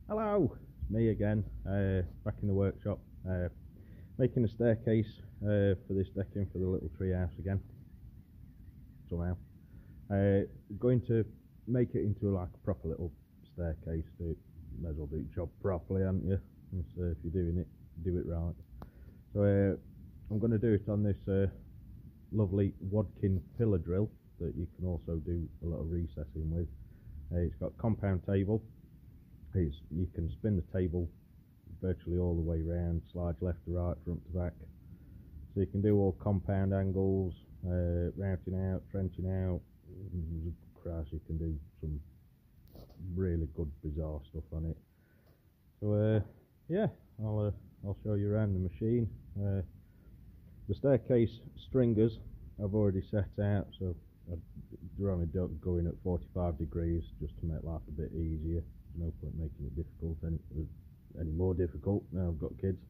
Hello, it's me again, back in the workshop, making a staircase for this decking for the little tree house again, somehow. Going to make it into like a proper little staircase, so you may as well do your job properly, haven't you? So if you're doing it, do it right. So I'm going to do it on this lovely wadkin pillar drill that you can also do a lot of recessing with. It's got a compound table. You can spin the table virtually all the way round, slides left to right, front to back. So you can do all compound angles, routing out, trenching out. Christ, you can do some really good, bizarre stuff on it. So yeah, I'll show you around the machine. The staircase stringers I've already set out, so they're only going at 45 degrees just to make life a bit easier. There's no point making it difficult any more difficult now I've got kids.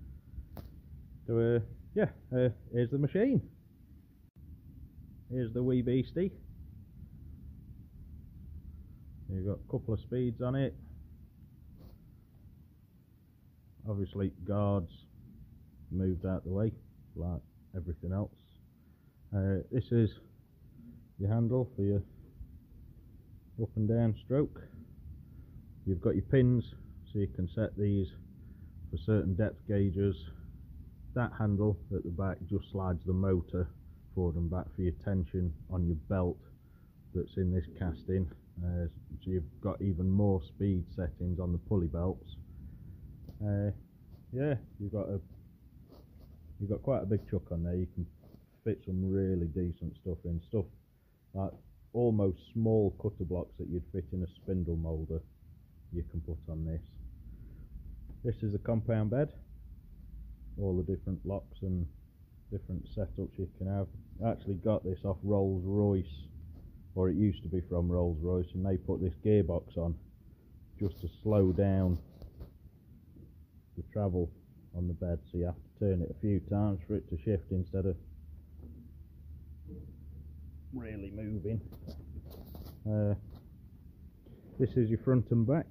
So yeah, here's the machine. Here's the wee beastie. You've got a couple of speeds on it. Obviously guards moved out the way like everything else. This is your handle for your up and down stroke. You've got your pins, so you can set these for certain depth gauges. That handle at the back just slides the motor forward and back for your tension on your belt that's in this casting. So you've got even more speed settings on the pulley belts. Yeah, you've got quite a big chuck on there. You can fit some really decent stuff in, stuff like almost small cutter blocks that you'd fit in a spindle moulder. You can put on this. This is a compound bed. All the different locks and different setups you can have. I actually got this off Rolls-Royce, or it used to be from Rolls-Royce, and they put this gearbox on just to slow down the travel on the bed, so you have to turn it a few times for it to shift instead of really moving. This is your front and back.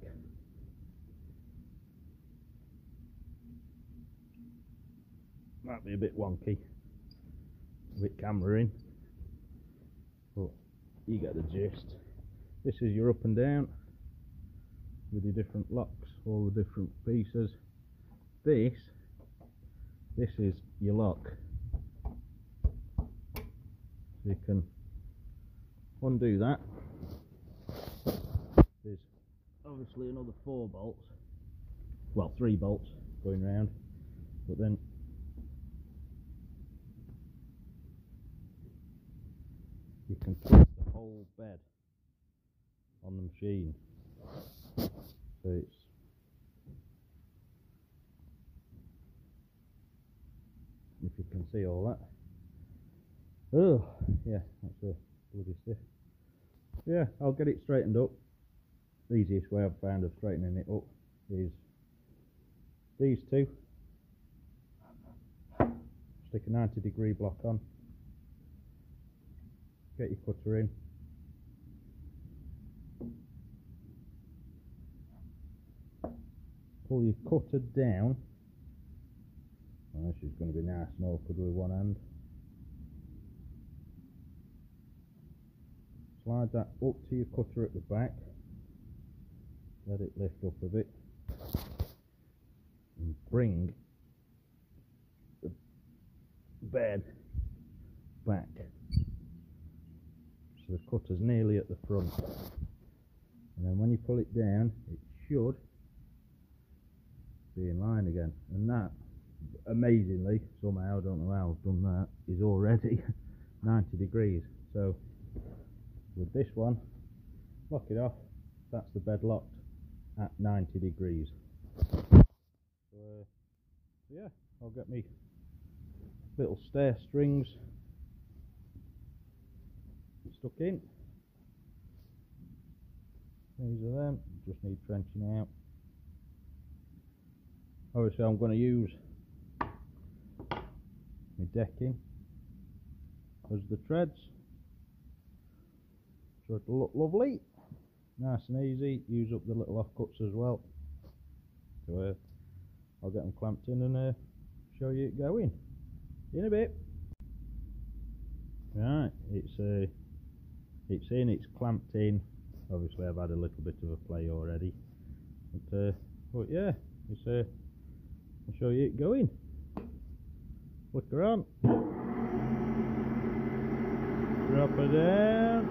Might be a bit wonky with camera in, but you get the gist. This is your up and down with your different locks, all the different pieces. This is your lock. So you can undo that. There's obviously another 4 bolts, well 3 bolts going round, but then you can twist the whole bed on the machine. So it's if you can see all that. Oh yeah, that's a bloody stiff. Yeah, I'll get it straightened up. The easiest way I've found of straightening it up is these two. Stick a 90-degree block on. Get your cutter in. Pull your cutter down. Oh, this is going to be nice and awkward with one hand. Slide that up to your cutter at the back. Let it lift up a bit. And bring the bed back. So the cutter's nearly at the front. And then when you pull it down, it should be in line again. And that, amazingly, somehow, I don't know how I've done that, is already 90 degrees. So with this one, lock it off, that's the bed locked at 90 degrees. So yeah, I'll get me little stair strings stuck in. These are them, just need trenching out. Obviously I'm going to use my decking as the treads, so it'll look lovely, nice and easy. Use up the little offcuts as well. So I'll get them clamped in and show you it going in a bit. Right, it's in, it's clamped in. Obviously I've had a little bit of a play already, but yeah, I'll show you it going. Flick her on, drop her down,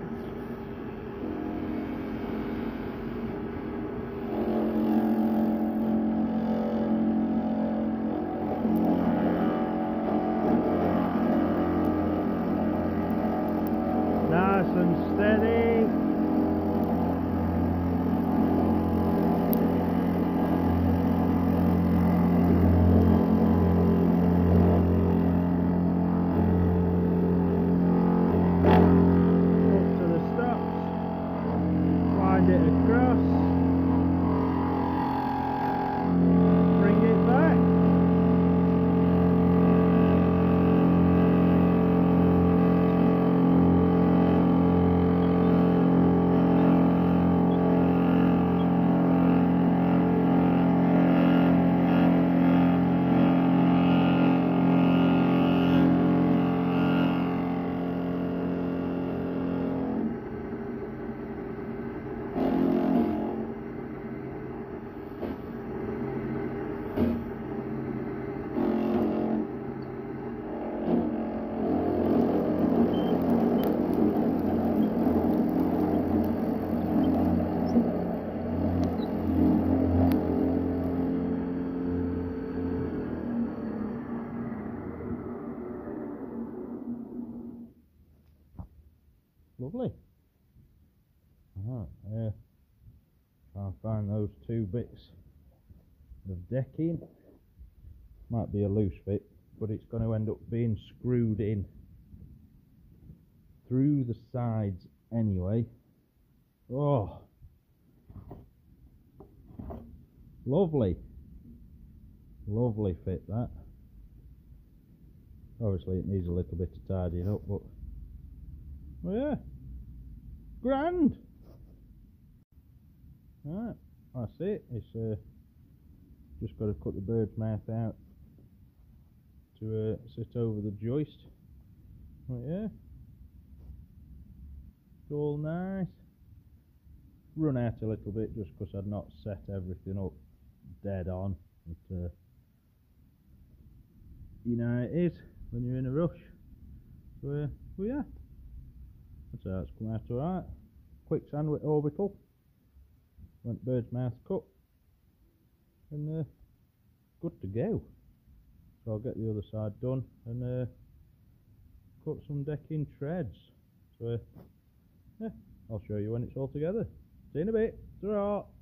nice and steady. Lovely. Alright, try and find those two bits of decking. Might be a loose fit, but it's going to end up being screwed in through the sides anyway. Oh, lovely. Lovely fit that. Obviously it needs a little bit of tidying up, but well, yeah, grand. Right, that's it. It's just got to cut the bird's mouth out to sit over the joist. But yeah, it's all nice. Run out a little bit just because I'd not set everything up dead on. But, you know how it is when you're in a rush. So well, yeah, that's how it's come out alright. Quick sandwich orbital. Went bird's mouth cut. And good to go. So I'll get the other side done and cut some decking treads. So yeah, I'll show you when it's all together. See you in a bit. Ta-ra!